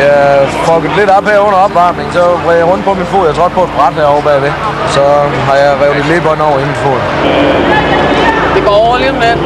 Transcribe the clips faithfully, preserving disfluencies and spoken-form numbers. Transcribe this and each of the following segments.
er fucket lidt op her under opvarmning, så vred jeg rundt på min fod. Jeg trådte på et bræt herovre bagved. Så har jeg revet lidt ledbånd over i min fod. Det går over lige med.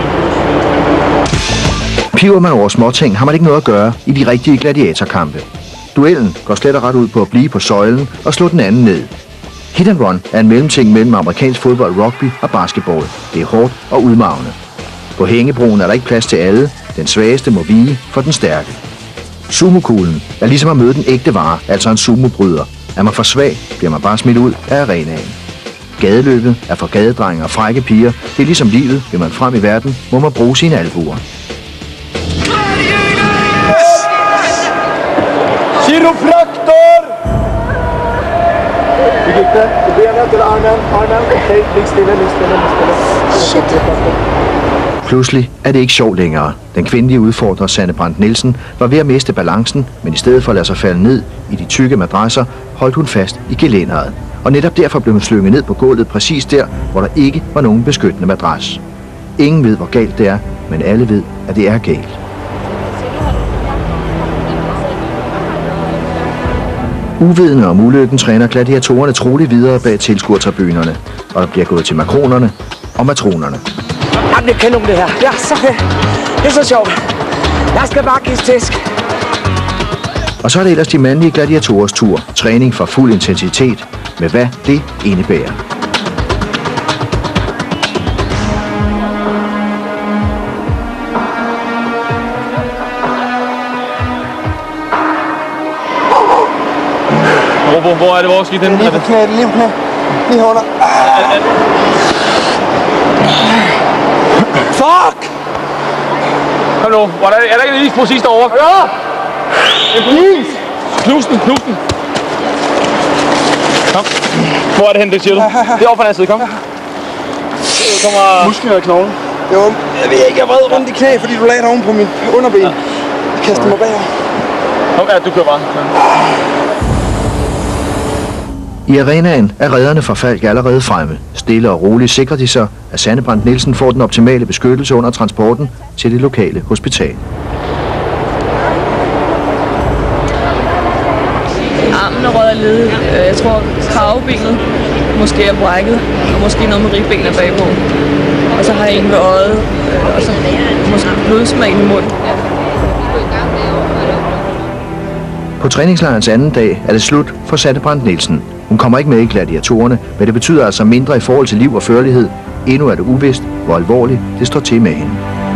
Piver man over småting, har man ikke noget at gøre i de rigtige gladiatorkampe. Duellen går slet og ret ud på at blive på søjlen og slå den anden ned. Hit and run er en mellemting mellem amerikansk fodbold, rugby og basketball. Det er hårdt og udmagende. På hængebroen er der ikke plads til alle. Den svageste må vige for den stærke. Sumokuglen er ligesom at møde den ægte vare, altså en sumobryder. Er man for svag, bliver man bare smidt ud af arenaen. Gadeløbet er for gadedrenge og frække piger. Det er ligesom livet. Vil man frem i verden, må man bruge sine albuer. Chiropraktor! Vi gik det. Det bliver ned til armen. Armen. Okay, læg stille, læg stille, læg stille. Shit. Pludselig er det ikke sjovt længere. Den kvindelige udfordrer Sanne Brandt Nielsen var ved at miste balancen, men i stedet for at lade sig falde ned i de tykke madrasser, holdt hun fast i gelænderet. Og netop derfor blev hun slynget ned på gulvet præcis der, hvor der ikke var nogen beskyttende madras. Ingen ved, hvor galt det er, men alle ved, at det er galt. Uvidende om ulykken træner gladiatorerne troligt videre bag tilskuertribunerne, og der bliver gået til makronerne og matronerne. Jamen, det kender det her. Ja, så fedt. Det er så sjovt. Jeg skal bare give tæsk. Og så er det ellers de mandlige gladiatorers tur. Træning for fuld intensitet, med hvad det indebærer. Hvor, hvor er det, hvor skidt henne? Lige på knæet, lige på knæet. Lige under. Fuck! Kom nu, hvor er der, er der ikke en is præcis derovre? Ja! En is! Knus den, knus den. Kom. Hvor er det henne, det siger du? Det er over på den anden side, kom. Det kommer... Muskler og knoglen. Jo, jeg ved ikke, jeg vred rundt i knæ, fordi du lagde dig oven på min underben. Jeg kaster mig bagover. Kom, ja, du kører bare. I arenaen er redderne fra Falk allerede fremme. Stille og roligt sikrer de sig, at Sanne Brandt Nielsen får den optimale beskyttelse under transporten til det lokale hospital. Armen er rød af led. Jeg tror, kravebenet måske er brækket, og måske noget med ribbenet bagpå. Og så har jeg en ved øjet, og så måske blodsmagen i munden. På træningslejrens anden dag er det slut for Sanne Brandt Nielsen. Hun kommer ikke med i gladiatorerne, men det betyder altså mindre i forhold til liv og førlighed. Endnu er det uvist, hvor alvorligt det står til med hende.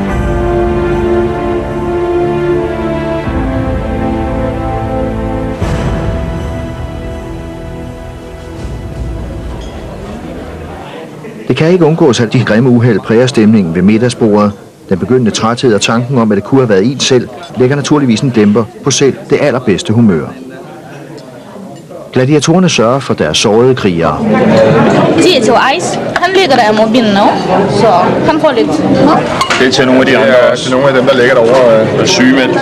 Det kan ikke undgås, at de grimme uheld præger stemningen ved middagsbordet. Den begyndende træthed og tanken om, at det kunne have været en selv, lægger naturligvis en dæmper på selv det allerbedste humør. Gladiatorerne sørger for deres sårede krigere. Til Ice, han ligger der i mobilen nu, så han får lidt. Det er til nogle af de andre, ja, til nogle af dem, der ligger derovre og er syge med.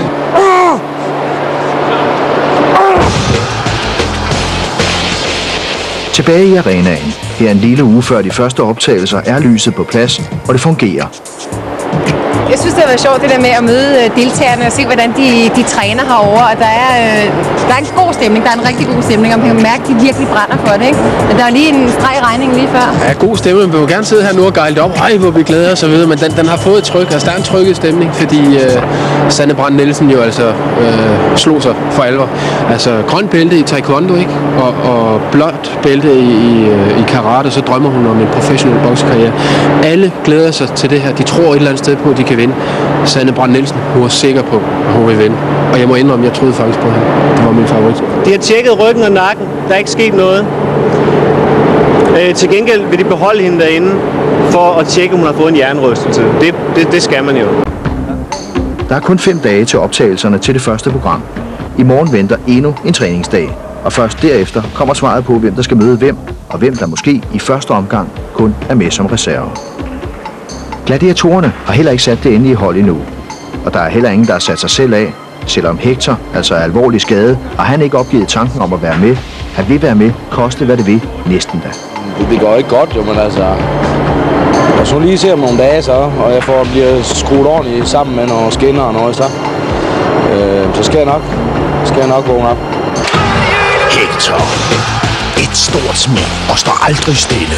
Tilbage i arenaen. Her en lille uge før de første optagelser er lyset på plads, og det fungerer. Jeg synes, det har været sjovt det der med at møde deltagerne og se, hvordan de, de træner herovre. Og der er, øh, der er en god stemning, der er en rigtig god stemning, og man kan mærke, at de virkelig brænder for det. Ikke? Men der er lige en streg i regningen lige før. Ja, god stemning. Vi vil gerne sidde her nu og gejle det op. Ej, hvor vi glæder os og videre, men den, den har fået et tryk. Altså, der er en trykket stemning, fordi øh, Sanne Brandt Nielsen jo altså øh, slog sig for alvor. Altså, grønt bælte i taekwondo, ikke? Og, og blåt bælte i, i, i karate, så drømmer hun om en professionel boksekarriere. Alle glæder sig til det her. De tror et eller andet sted på, at de kan vinde. Sanne Brandt Nielsen, hun var sikker på, at hun ville vinde. Og jeg må indrømme, jeg troede faktisk på hende. Det var min favorit. De har tjekket ryggen og nakken. Der er ikke sket noget. Øh, til gengæld vil de beholde hende derinde, for at tjekke, om hun har fået en hjernerystelse. Det, det, det skal man jo. Der er kun fem dage til optagelserne til det første program. I morgen venter endnu en træningsdag. Og først derefter kommer svaret på, hvem der skal møde hvem, og hvem der måske i første omgang kun er med som reserve. Gladiatorerne har heller ikke sat det endelige hold endnu, og der er heller ingen, der har sat sig selv af. Selvom Hector altså er alvorlig skadet, har han ikke opgivet tanken om at være med. Han vil være med, koste hvad det vil, næsten da. Det går ikke godt, jo, men altså... Jeg så lige se om nogle dage så, og jeg får bliver skruet ordentligt sammen med nogle skinner og noget så. Øh, så skal jeg nok skal jeg nok vågne op. Hector. Et stort smil og står aldrig stille.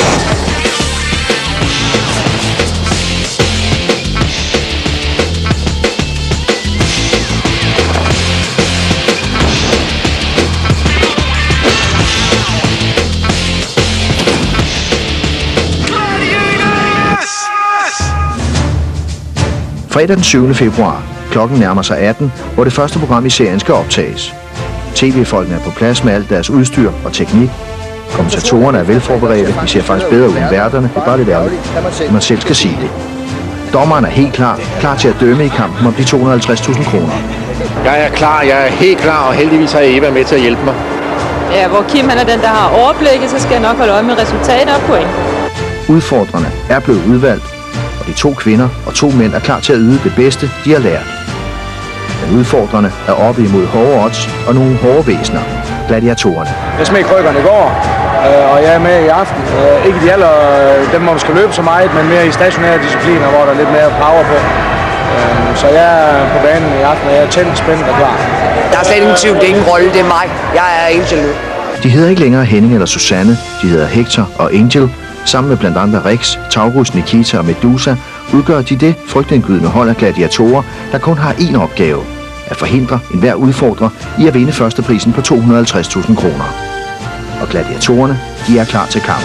Fredag den syvende februar. Klokken nærmer sig atten, hvor det første program i serien skal optages. T V-folkene er på plads med alt deres udstyr og teknik. Kommentatorerne er velforberedte. De ser faktisk bedre ud end værterne. Det er bare lidt ærgerligt, at man selv skal sige det. Dommeren er helt klar, klar til at dømme i kampen om de to hundrede og halvtreds tusind kroner. Jeg er klar, jeg er helt klar, og heldigvis har Eva med til at hjælpe mig. Ja, hvor Kim han er den, der har overblikket, så skal jeg nok holde øje med resultater og point. Udfordrerne er blevet udvalgt, og de to kvinder og to mænd er klar til at yde det bedste, de har lært. Men udfordrerne er oppe imod hårde odds og nogle hårde væsener, gladiatorerne. Jeg smed krykkerne i går, øh, og jeg er med i aften. Øh, ikke i de aller, dem, hvor man skal løbe så meget, men mere i stationære discipliner, hvor der er lidt mere power på. Øh, så jeg er på banen i aften, og jeg er tændt, spændt og klar. Der er slet ingen tvivl, det er ingen rolle, det er mig. Jeg er Angel nu. De hedder ikke længere Henning eller Susanne, de hedder Hector og Angel. Sammen med blandt andre Rex, Taurus, Nikita og Medusa udgør de det frygtindgydende hold af gladiatorer, der kun har én opgave: at forhindre enhver udfordrer i at vinde førsteprisen på to hundrede og halvtreds tusind kroner. Og gladiatorerne, de er klar til kamp.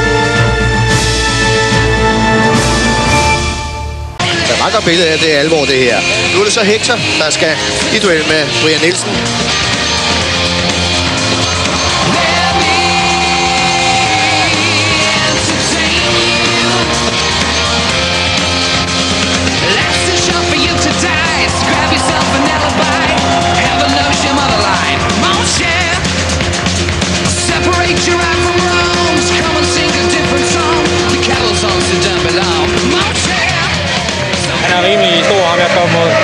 Der er meget godt billede af, det er alvor det her. Nu er det så Hector, der skal i duel med Brian Nielsen. Han er rimelig stor, ham jeg kommer mod.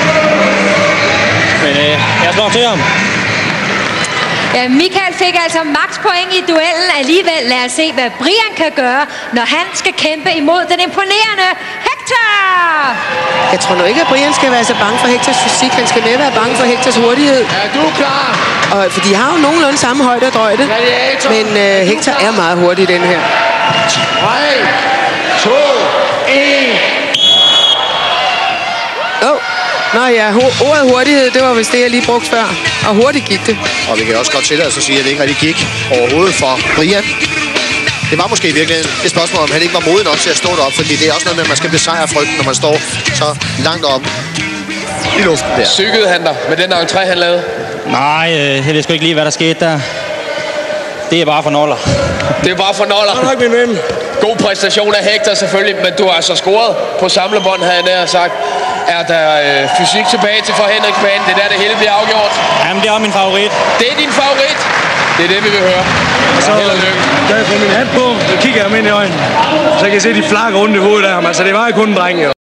Men øh, jeg slår til ham. Ja, Michael fik altså max point i duellen. Alligevel lad os se, hvad Brian kan gøre, når han skal kæmpe imod den imponerende Hector! Jeg tror nu ikke, at Brian skal være så bange for Hectors fysik. Han skal mere være bange for Hectors hurtighed. Er du klar? Og, for de har jo nogenlunde samme højde og drøjde. Men øh, Hector er meget hurtig i den her. tre, to, et. Åh, oh. Nå ja, ordet hurtighed, det var vist det, jeg lige brugte før. Og hurtigt gik det. Og vi kan også godt tillade os at sige, at det ikke rigtig gik overhovedet for Brian. Det var måske i virkeligheden et spørgsmål, om han ikke var modig nok til at stå derop, fordi det er også noget med, at man skal besejre frygten, når man står så langt op i luften der. Sykkede han der med den entré, han lavede? Nej, jeg ved sgu ikke lige, hvad der skete der. Det er bare for noller. Det er bare for noller. Tak, min ven. God præstation af Hector selvfølgelig, men du har altså scoret på samlebånd, havde jeg nær sagt. Er der øh, fysik tilbage til forhindringsbanen? Det er der, det hele bliver afgjort. Jamen, det er min favorit. Det er din favorit. Det er det, vi vil høre. Så da jeg får min hat på, så kigger jeg ham ind i øjnene. Så kan jeg se, de flakker rundt i hovedet af ham. Altså, det var jo kun en dreng, jo.